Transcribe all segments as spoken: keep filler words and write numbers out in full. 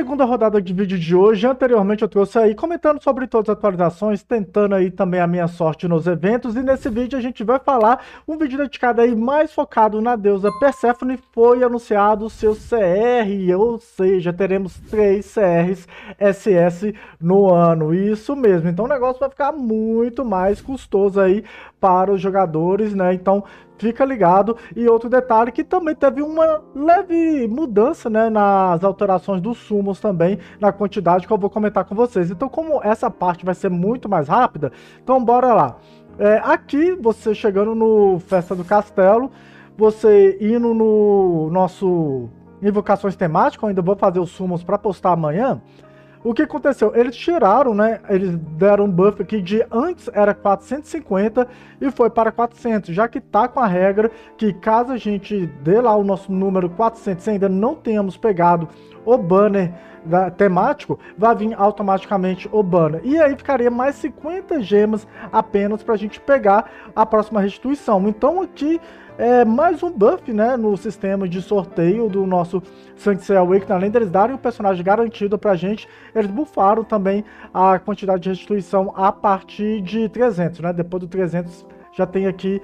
segunda rodada de vídeo de hoje, anteriormente eu trouxe aí comentando sobre todas as atualizações, tentando aí também a minha sorte nos eventos, e nesse vídeo a gente vai falar um vídeo dedicado aí mais focado na deusa Perséfone. Foi anunciado o seu C R, ou seja, teremos três C Rs S S no ano, isso mesmo, então o negócio vai ficar muito mais custoso aí para os jogadores, né, então fica ligado. E outro detalhe que também teve uma leve mudança, né, nas alterações dos sumos também, na quantidade que eu vou comentar com vocês. Então, como essa parte vai ser muito mais rápida, então bora lá. É, aqui, você chegando no Festa do Castelo, você indo no nosso Invocações Temáticas, eu ainda vou fazer os sumos para postar amanhã. O que aconteceu? Eles tiraram, né? Eles deram um buff aqui de antes era quatrocentos e cinquenta e foi para quatrocentos, já que tá com a regra que caso a gente dê lá o nosso número quatrocentos e ainda não tenhamos pegado o banner da, temático, vai vir automaticamente o banner. E aí ficaria mais cinquenta gemas apenas para a gente pegar a próxima restituição. Então aqui é mais um buff, né, no sistema de sorteio do nosso Sanctuary Awakening. Além deles darem um personagem garantido pra gente, eles buffaram também a quantidade de restituição a partir de trezentos, né? Depois do trezentos já tem aqui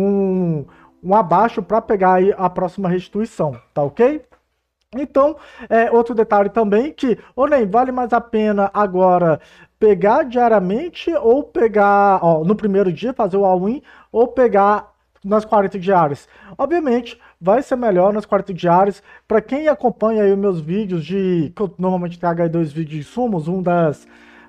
um, um abaixo para pegar aí a próxima restituição, tá ok? Então, é, outro detalhe também que, ou nem vale mais a pena agora pegar diariamente ou pegar, ó, no primeiro dia fazer o all-in ou pegar nas quarenta diárias. Obviamente, vai ser melhor nas quarenta diárias. Para quem acompanha aí os meus vídeos de... que eu normalmente trago aí dois vídeos de sumos, um das...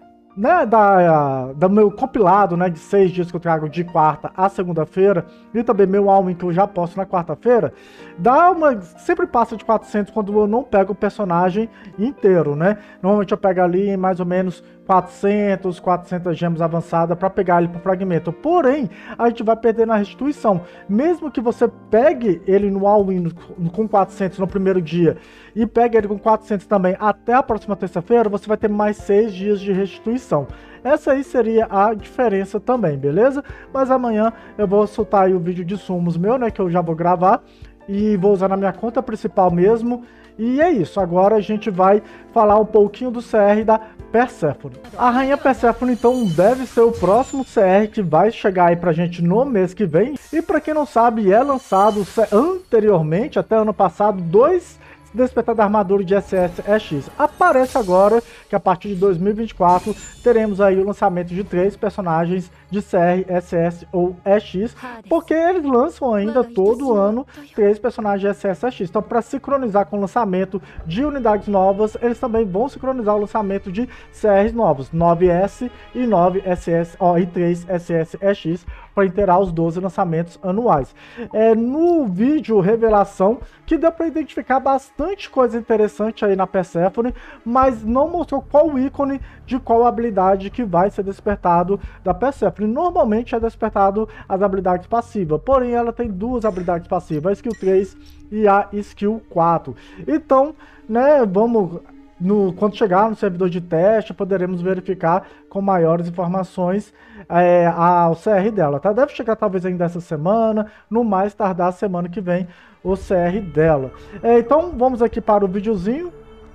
né, da, da meu compilado, né, de seis dias que eu trago de quarta a segunda-feira, e também meu all-in que eu já posto na quarta-feira, dá uma, sempre passa de quatrocentos quando eu não pego o personagem inteiro, né, normalmente eu pego ali em mais ou menos quatrocentos, quatrocentas gemas avançadas para pegar ele pro fragmento, porém, a gente vai perder na restituição, mesmo que você pegue ele no all-in com quatrocentos no primeiro dia, e pegue ele com quatrocentos também até a próxima terça-feira, você vai ter mais seis dias de restituição. Essa aí seria a diferença também, beleza? Mas amanhã eu vou soltar aí o vídeo de sumos meu, né, que eu já vou gravar, e vou usar na minha conta principal mesmo. E é isso, agora a gente vai falar um pouquinho do C R da Perséfone. A Rainha Perséfone, então, deve ser o próximo C R que vai chegar aí pra gente no mês que vem. E pra quem não sabe, é lançado anteriormente, até ano passado, dois Despertar da Armadura de S S E X. Aparece agora que a partir de dois mil e vinte e quatro teremos aí o lançamento de três personagens de C R, S S ou E X, porque eles lançam ainda todo ano três personagens de S S e E X. Então, para sincronizar com o lançamento de unidades novas, eles também vão sincronizar o lançamento de C Rs novos, nove S e nove S S, ó, e três S S e E X, para inteirar os doze lançamentos anuais. É, no vídeo revelação, que deu para identificar bastante coisa interessante aí na Perséfone, mas não mostrou qual ícone de qual habilidade que vai ser despertado da Perséfone. Normalmente é despertado as habilidades passivas, porém ela tem duas habilidades passivas, a Skill três e a Skill quatro. Então, né, vamos... No, quando chegar no servidor de teste, poderemos verificar com maiores informações é, a, o C R dela, tá? Deve chegar talvez ainda essa semana, no mais tardar semana que vem, o C R dela. É, então, vamos aqui para o videozinho,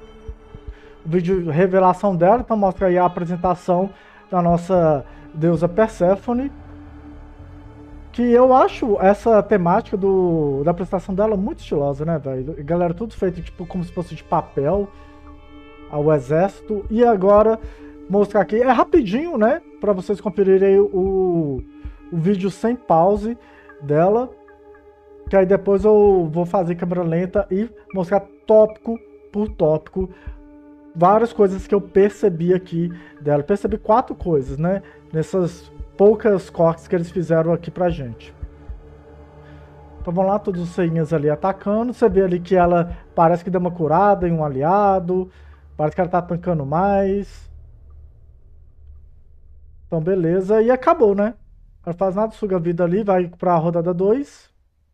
o vídeo revelação dela, então mostra aí a apresentação da nossa deusa Perséfone, que eu acho essa temática do, da apresentação dela muito estilosa, né, velho? Galera, tudo feito tipo como se fosse de papel, ao exército. E agora mostrar aqui, é rapidinho, né, para vocês conferirem o, o vídeo sem pause dela, que aí depois eu vou fazer câmera lenta e mostrar tópico por tópico várias coisas que eu percebi aqui dela. Percebi quatro coisas, né, nessas poucas cortes que eles fizeram aqui pra gente. Então vamos lá, todos os ceinhas ali atacando, você vê ali que ela parece que deu uma curada em um aliado, parece que ela tá tancando mais. Então, beleza. E acabou, né? Ela faz nada, suga a vida ali, vai pra rodada dois.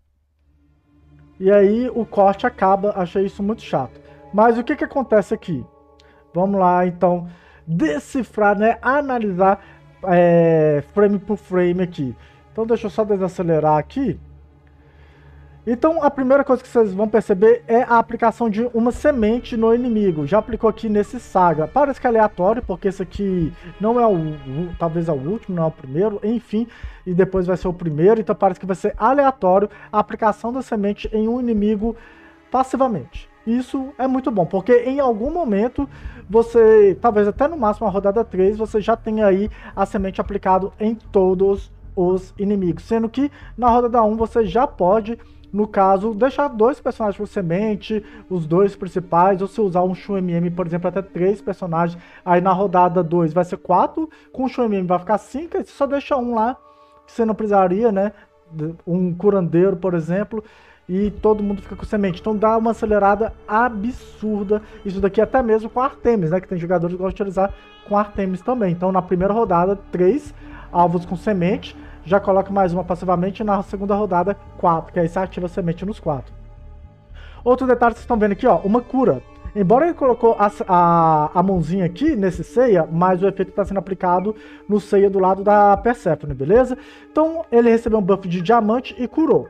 E aí o corte acaba. Achei isso muito chato. Mas o que que acontece aqui? Vamos lá, então, decifrar, né? Analisar é, frame por frame aqui. Então, deixa eu só desacelerar aqui. Então, a primeira coisa que vocês vão perceber é a aplicação de uma semente no inimigo. Já aplicou aqui nesse Saga. Parece que é aleatório, porque esse aqui não é o, o talvez é o último, não é o primeiro, enfim, e depois vai ser o primeiro, então parece que vai ser aleatório a aplicação da semente em um inimigo passivamente. Isso é muito bom, porque em algum momento você, talvez até no máximo a rodada três, você já tenha aí a semente aplicado em todos os inimigos, sendo que na rodada um você já pode, no caso, deixar dois personagens por semente, os dois principais, ou se usar um Shun M M, por exemplo, até três personagens, aí na rodada dois vai ser quatro, com o Shun M M vai ficar cinco, e você só deixa um lá, que você não precisaria, né, um curandeiro, por exemplo, e todo mundo fica com semente. Então dá uma acelerada absurda, isso daqui até mesmo com Artemis, né, que tem jogadores que gostam de utilizar com Artemis também. Então na primeira rodada, três alvos com semente, já coloca mais uma passivamente, e na segunda rodada, quatro, que aí você ativa a semente nos quatro. Outro detalhe que vocês estão vendo aqui, ó, uma cura. Embora ele colocou a, a, a mãozinha aqui nesse Seiya, mas o efeito está sendo aplicado no Seiya do lado da Persephone, beleza? Então ele recebeu um buff de diamante e curou.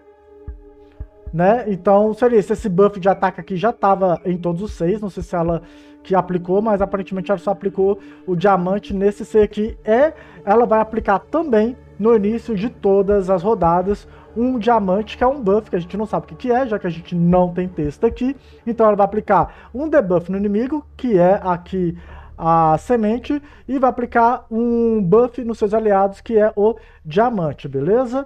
Né? Então seria isso, esse buff de ataque aqui já estava em todos os seis, não sei se ela que aplicou, mas aparentemente ela só aplicou o diamante nesse Seiya aqui. É, ela vai aplicar também no início de todas as rodadas um diamante, que é um buff que a gente não sabe o que, que é, já que a gente não tem texto aqui. Então ela vai aplicar um debuff no inimigo, que é aqui a semente, e vai aplicar um buff nos seus aliados, que é o diamante, beleza?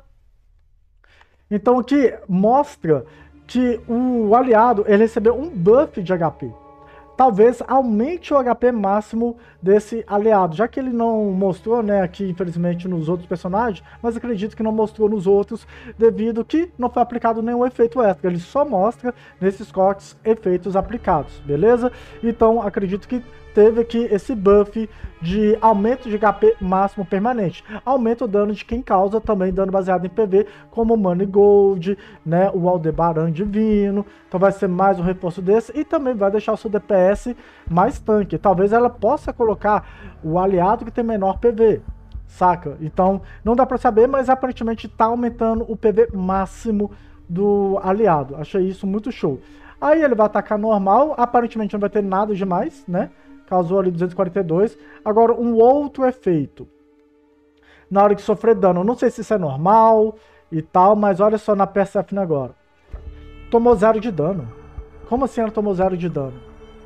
Então aqui mostra que o aliado ele recebeu um buff de H P. Talvez aumente o H P máximo desse aliado, já que ele não mostrou, né, aqui infelizmente nos outros personagens, mas acredito que não mostrou nos outros, devido que não foi aplicado nenhum efeito extra, ele só mostra nesses cortes efeitos aplicados, beleza? Então acredito que teve aqui esse buff de aumento de H P máximo permanente. Aumenta o dano de quem causa, também dano baseado em P V, como o Manigold, né, o Aldebaran Divino. Então vai ser mais um reforço desse, e também vai deixar o seu D P S mais tanque. Talvez ela possa colocar o aliado que tem menor P V, saca? Então não dá pra saber, mas aparentemente tá aumentando o P V máximo do aliado. Achei isso muito show. Aí ele vai atacar normal, aparentemente não vai ter nada demais, né? Causou ali duzentos e quarenta e dois. Agora, um outro efeito. Na hora de sofrer dano. Não sei se isso é normal e tal, mas olha só na Persephone agora. Tomou zero de dano. Como assim ela tomou zero de dano?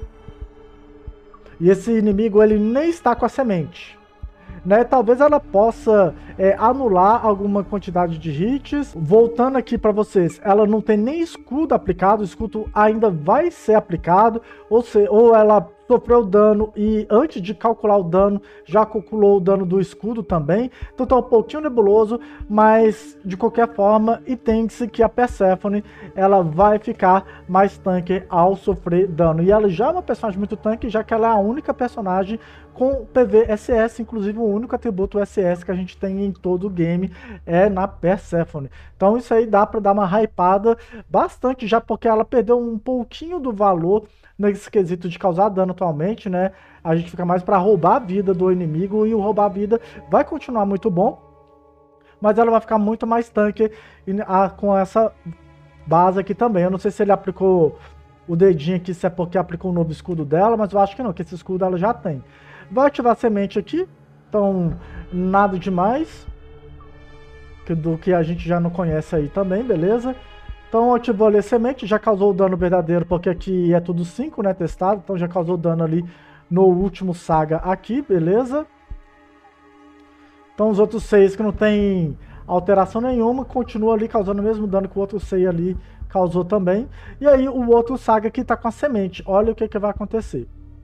E esse inimigo, ele nem está com a semente. Né? Talvez ela possa é, anular alguma quantidade de hits. Voltando aqui para vocês, ela não tem nem escudo aplicado, o escudo ainda vai ser aplicado, ou, se, ou ela sofreu dano e antes de calcular o dano, já calculou o dano do escudo também. Então tá um pouquinho nebuloso, mas de qualquer forma, entende-se que a Persephone ela vai ficar mais tanque ao sofrer dano. E ela já é uma personagem muito tanque, já que ela é a única personagem com P V S S, inclusive o único atributo S S que a gente tem em todo o game é na Persephone. Então isso aí dá para dar uma hypada bastante já, porque ela perdeu um pouquinho do valor nesse quesito de causar dano atualmente, né? A gente fica mais para roubar a vida do inimigo, e o roubar a vida vai continuar muito bom, mas ela vai ficar muito mais tanque com essa base aqui também. Eu não sei se ele aplicou o dedinho aqui, se é porque aplicou o novo escudo dela, mas eu acho que não, que esse escudo ela já tem. Vai ativar a semente aqui, então nada demais do que a gente já não conhece aí também, beleza? Então ativou ali a semente, já causou o dano verdadeiro, porque aqui é tudo cinco, né, testado, então já causou dano ali no último Saga aqui, beleza? Então os outros seis que não tem alteração nenhuma, continua ali causando o mesmo dano que o outro seis ali causou também. E aí o outro Saga aqui tá com a semente, olha o que que vai acontecer.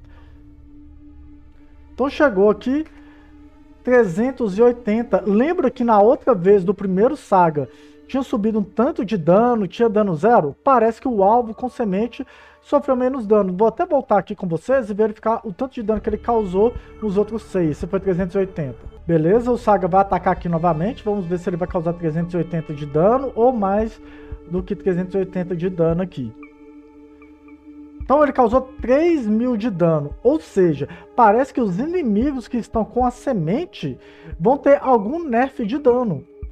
Então chegou aqui, trezentos e oitenta, lembra que na outra vez do primeiro Saga tinha subido um tanto de dano, tinha dano zero? Parece que o alvo com semente sofreu menos dano. Vou até voltar aqui com vocês e verificar o tanto de dano que ele causou nos outros seis. Esse foi trezentos e oitenta. Beleza, o Saga vai atacar aqui novamente. Vamos ver se ele vai causar trezentos e oitenta de dano ou mais do que trezentos e oitenta de dano aqui. Então ele causou três mil de dano, ou seja, parece que os inimigos que estão com a semente vão ter algum nerf de dano.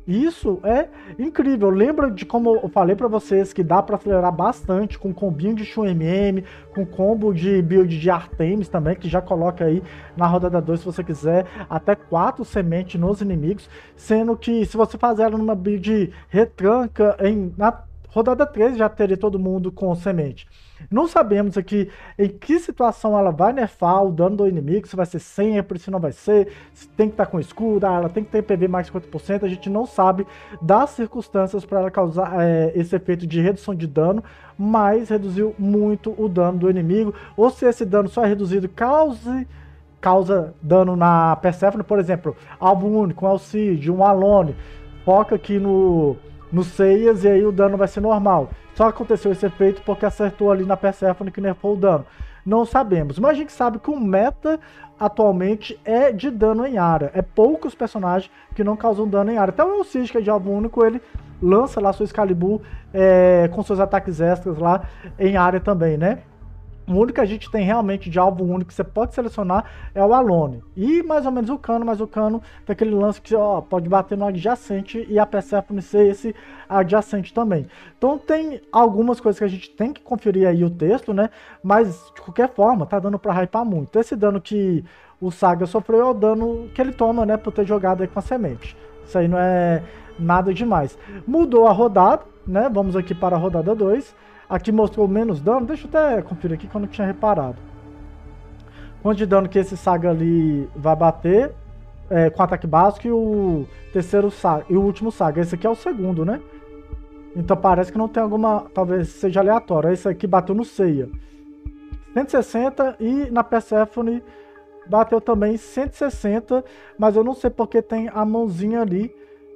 Isso é incrível. Lembra de como eu falei pra vocês que dá pra acelerar bastante com combinho de Shun M M, com combo de build de Artemis também, que já coloca aí na rodada dois, se você quiser, até quatro sementes nos inimigos, sendo que se você fazer ela numa build retranca, em, na rodada três já teria todo mundo com semente. Não sabemos aqui em que situação ela vai nerfar o dano do inimigo, se vai ser sempre, se não vai ser, se tem que estar com escudo, ela tem que ter P V mais cinquenta por cento, a gente não sabe das circunstâncias para ela causar é, esse efeito de redução de dano, mas reduziu muito o dano do inimigo, ou se esse dano só é reduzido cause... causa dano na Persephone, por exemplo, alvo único, um Alcide, um Alone, foca aqui no... no Seias e aí o dano vai ser normal. Só aconteceu esse efeito porque acertou ali na Persephone que nerfou o dano. Não sabemos, mas a gente sabe que o meta atualmente é de dano em área. É poucos personagens que não causam dano em área. Até o Elcid, que é de alvo único, ele lança lá sua Excalibur é, com seus ataques extras lá em área também, né? O único que a gente tem realmente de alvo único que você pode selecionar é o Alone. E mais ou menos o Cano, mas o Cano tem aquele lance que ó, pode bater no adjacente e a Persephone ser esse adjacente também. Então tem algumas coisas que a gente tem que conferir aí o texto, né? Mas de qualquer forma, tá dando pra hypar muito. Esse dano que o Saga sofreu é o dano que ele toma, né? Por ter jogado aí com a semente. Isso aí não é nada demais. Mudou a rodada, né? Vamos aqui para a rodada dois. Aqui mostrou menos dano, deixa eu até conferir aqui que eu não tinha reparado. Quanto de dano que esse Saga ali vai bater é, com ataque básico e o terceiro Saga, e o último Saga. Esse aqui é o segundo, né? Então parece que não tem alguma, talvez seja aleatório. Esse aqui bateu no Seiya. cento e sessenta e na Persephone bateu também cento e sessenta, mas eu não sei porque tem a mãozinha ali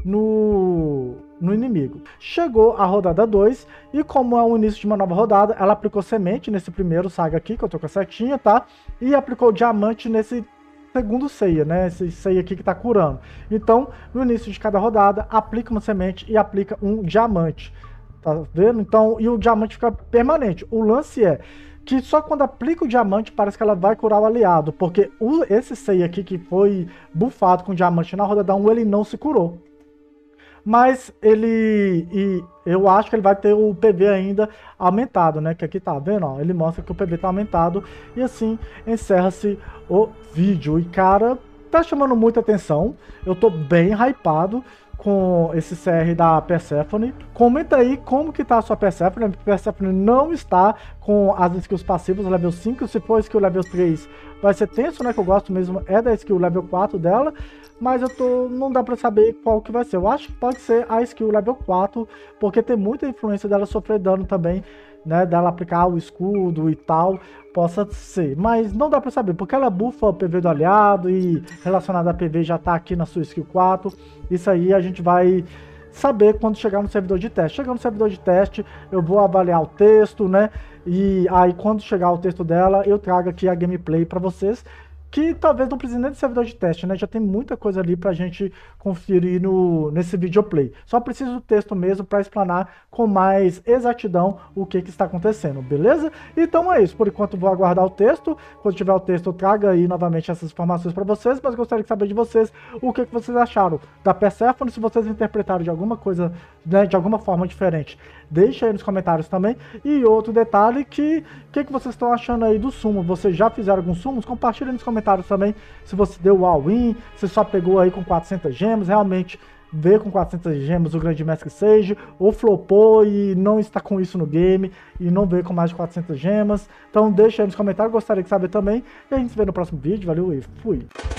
no, no inimigo. Chegou a rodada dois e como é o início de uma nova rodada, ela aplicou semente nesse primeiro Saga aqui, que eu tô com a setinha, tá? E aplicou diamante nesse segundo Seiya, né? Esse Seiya aqui que tá curando. Então, no início de cada rodada, aplica uma semente e aplica um diamante. Tá vendo? Então, e o diamante fica permanente. O lance é que só quando aplica o diamante parece que ela vai curar o aliado, porque o, esse Seiya aqui que foi bufado com diamante na rodada um, ele não se curou. Mas ele, e eu acho que ele vai ter o P V ainda aumentado, né? Que aqui tá vendo, ó, ele mostra que o P V tá aumentado e assim encerra-se o vídeo. E cara, tá chamando muita atenção, eu tô bem hypado com esse C R da Persephone. Comenta aí como que tá a sua Persephone. A Persephone não está com as skills passivas level cinco, se for skill level três vai ser tenso, né? Que eu gosto mesmo é da skill level quatro dela. Mas eu tô, não dá pra saber qual que vai ser. Eu acho que pode ser a skill level quatro, porque tem muita influência dela sofrer dano também, né? Dela aplicar o escudo e tal, possa ser. Mas não dá pra saber, porque ela bufa o P V do aliado e relacionada a P V já tá aqui na sua skill quatro. Isso aí a gente vai saber quando chegar no servidor de teste. Chegando no servidor de teste, eu vou avaliar o texto, né? E aí quando chegar o texto dela, eu trago aqui a gameplay pra vocês. Que talvez não precise nem de servidor de teste, né? Já tem muita coisa ali pra gente conferir no, nesse videoplay. Só preciso do texto mesmo para explanar com mais exatidão o que, que está acontecendo, beleza? Então é isso. Por enquanto vou aguardar o texto. Quando tiver o texto eu trago aí novamente essas informações para vocês, mas gostaria de saber de vocês o que, que vocês acharam da Persephone, se vocês interpretaram de alguma coisa, né, de alguma forma diferente. Deixa aí nos comentários também. E outro detalhe, que o que, que vocês estão achando aí do sumo? Vocês já fizeram alguns sumos? Compartilha nos comentários também se você deu o all-in, se só pegou aí com quatrocentas gemas, realmente veio com quatrocentas gemas o Grande Mestre Sage, ou flopou e não está com isso no game, e não veio com mais de quatrocentas gemas. Então deixa aí nos comentários, gostaria de saber também. E a gente se vê no próximo vídeo, valeu e fui!